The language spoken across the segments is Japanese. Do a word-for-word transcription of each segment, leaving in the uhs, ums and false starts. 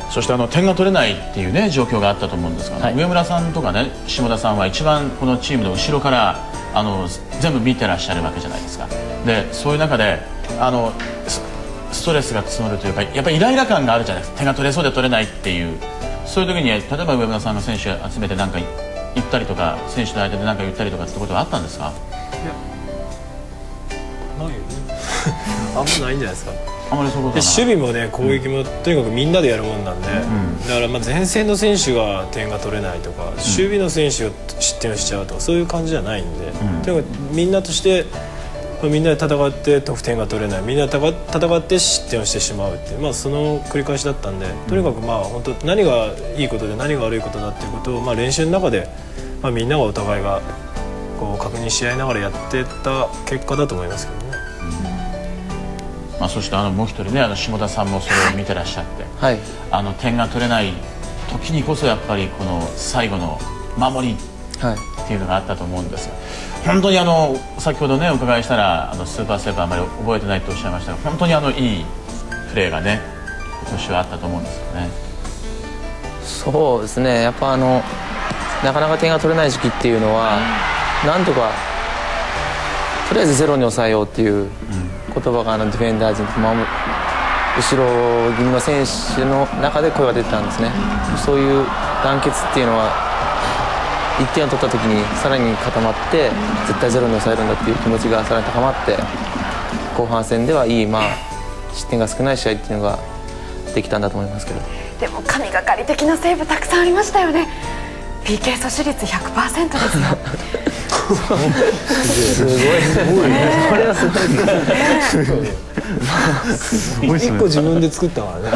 そしてあの点が取れないっていうね状況があったと思うんですが、はい、上村さんとかね下田さんは一番このチームの後ろからあの全部見てらっしゃるわけじゃないですか。でそういう中であのストレスが募るというかやっぱりイライラ感があるじゃないですか。点が取れそうで取れないっていうそういう時に例えば上村さんが選手集めて何か言ったりとか選手の間で何か言ったりとかってことはあったんですか？ いやないよねあんまないんじゃないですか。 あまりそういうことはない。 守備もね攻撃もとにかくみんなでやるもんなんで、うん、だからまあ前線の選手が点が取れないとか、うん、守備の選手が失点をしちゃうとかそういう感じじゃないんで、うん、とにかくみんなとしてみんなで戦って得点が取れないみんなで戦って失点をしてしまうっていう、まあ、その繰り返しだったんでとにかくまあ本当何がいいことで何が悪いことだっていうことを、まあ、練習の中で、まあ、みんながお互いがこう確認し合いながらやってた結果だと思いますけどね。 まあ、そしてあのもう一人ねあの下田さんもそれを見てらっしゃって、 はい、 あの点が取れない時にこそやっぱりこの最後の守りっていうのがあったと思うんですが、本当にあの先ほどねお伺いしたらあのスーパーセーブあまり覚えてないとおっしゃいましたが本当にあのいいプレーがね今年はあったと思うんですよね。 そうですねやっぱあのなかなか点が取れない時期っていうのはなんとかとりあえずゼロに抑えようっていう言葉があのディフェンダー陣と守る後ろ気味の選手の中で声が出てたんですね。そういう団結っていうのはいってんを取った時にさらに固まって絶対ゼロに抑えるんだっていう気持ちがさらに高まって後半戦ではいい、まあ、失点が少ない試合っていうのができたんだと思いますけど。 でも神がかり的なセーブたくさんありましたよね。 ピーケー 阻止率 ひゃくパーセント ですよすごいこれはすごいいっこ自分で作ったからね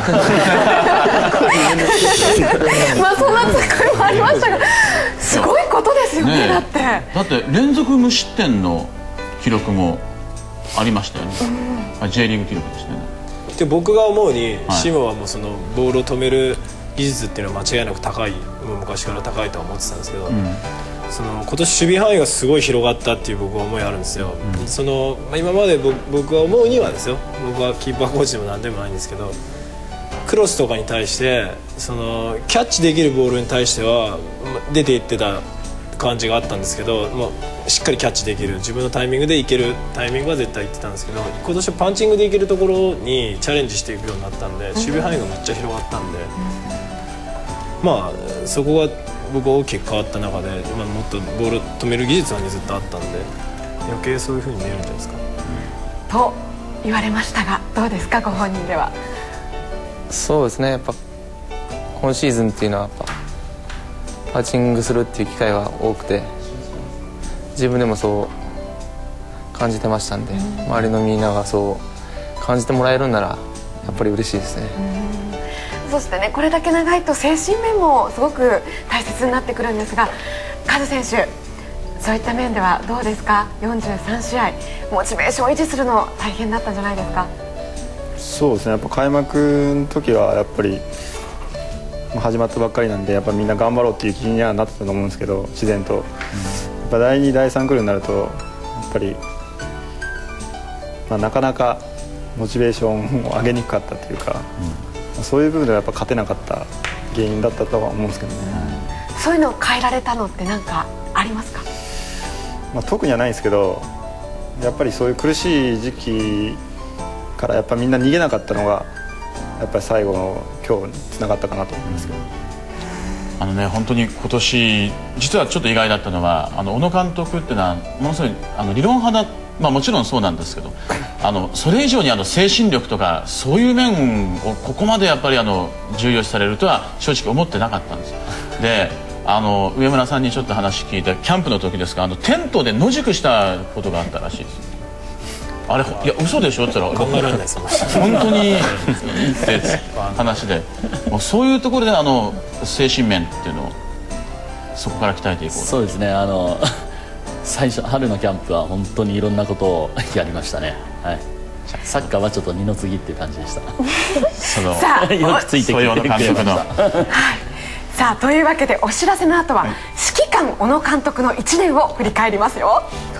まあそんなツッコミもありましたがすごいことですよね。だってだって連続無失点の記録もありましたよね、うん、J リーグ記録でしたね。 で僕が思うに、はい、シモはもうそのボールを止める技術っていうのは間違いなく高いもう昔から高いとは思ってたんですけど、うん、その今年守備範囲がすごい広がったっていう僕は思いあるんですよ、うん、そのまあ、今まで 僕, 僕が思うにはですよ僕はキーパーコーチでも何でもないんですけどクロスとかに対してそのキャッチできるボールに対しては出ていってた感じがあったんですけど、まあ、しっかりキャッチできる自分のタイミングでいけるタイミングは絶対いってたんですけど今年はパンチングでいけるところにチャレンジしていくようになったんで守備範囲がめっちゃ広がったんで、まあそこが僕は大きく変わった中で、まあ、もっとボールを止める技術は、ね、ずっとあったんで余計そういう風に見えるんじゃないですか。 と言われましたがどうですかご本人では。 そうですねやっぱ今シーズンっていうのはやっぱパーチングするっていう機会が多くて自分でもそう感じてましたんで、周りのみんながそう感じてもらえるんならやっぱり嬉しいですね。 そしてねこれだけ長いと精神面もすごく大切になってくるんですがカズ選手そういった面ではどうですか。よんじゅうさんしあいモチベーションを維持するの大変だったんじゃないですか。 そうですねやっぱ開幕の時はやっぱり始まったばっかりなんでやっぱみんな頑張ろうっていう気にはなってたと思うんですけど自然と、うん、やっぱだいにだいさん来るようになるとやっぱり、まあ、なかなかモチベーションを上げにくかったというか、うん、そういう部分ではやっぱ勝てなかった原因だったとは思うんですけどね、 うん、そういうのを変えられたのって何かありますか。 まあ、特にはないんですけどやっぱりそういう苦しい時期からやっぱみんな逃げなかったのがやっぱり最後の今日につながったかなと思いますけど、 あのね本当に今年実はちょっと意外だったのはあの小野監督っていうのはものすごいあの理論派だ、まあ、もちろんそうなんですけどあのそれ以上にあの精神力とかそういう面をここまでやっぱりあの重要視されるとは正直思ってなかったんですよ。であの上村さんにちょっと話聞いてキャンプの時ですかあのテントで野宿したことがあったらしいです。あれいや嘘でしょって言ったら考えられないです本当にいいって話でもうそういうところであの精神面っていうのをそこから鍛えていこう。 そうですねあの最初春のキャンプは本当にいろんなことをやりましたね、はい、サッカーはちょっと二の次っていう感じでしたそのよくついてきてくれました、 はいさあというわけでお知らせの後は、はい、指揮官小野監督のいちねんを振り返りますよ。